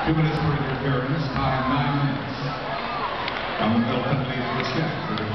2 minutes for interference, time 9 minutes. And the penalty for a check.